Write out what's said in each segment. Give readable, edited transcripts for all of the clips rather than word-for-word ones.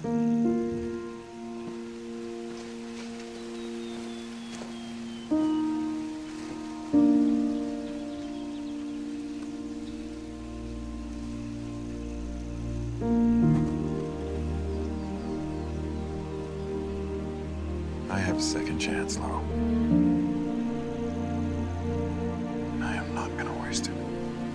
I have a second chance, Lo. I am not gonna waste it.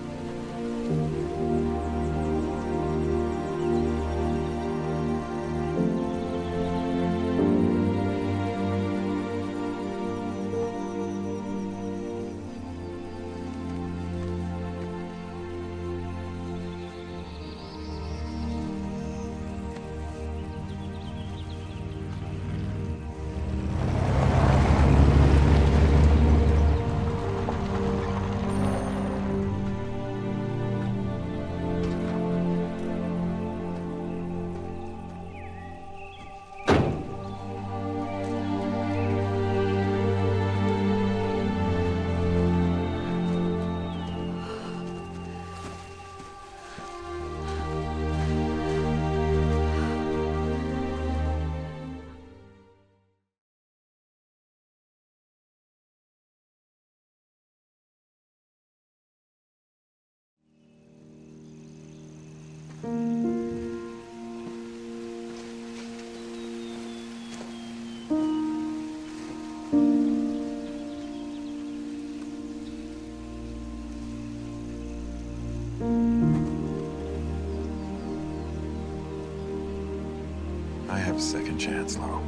I have a second chance, Lo.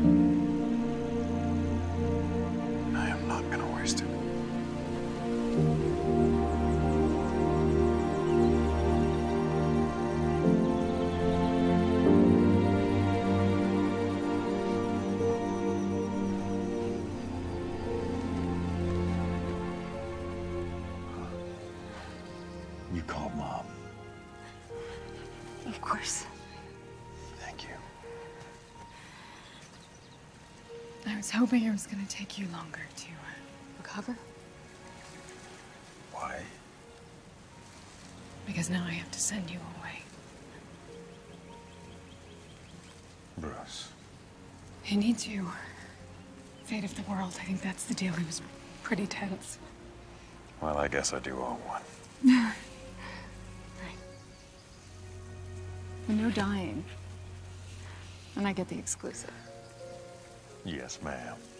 I am not gonna waste it. You called Mom. Of course. Thank you. I was hoping it was going to take you longer to recover. Why? Because now I have to send you away. Bruce. He needs you. Fate of the world. I think that's the deal. He was pretty tense. Well, I guess I do owe one. Right. But no dying. And I get the exclusive. Yes, ma'am.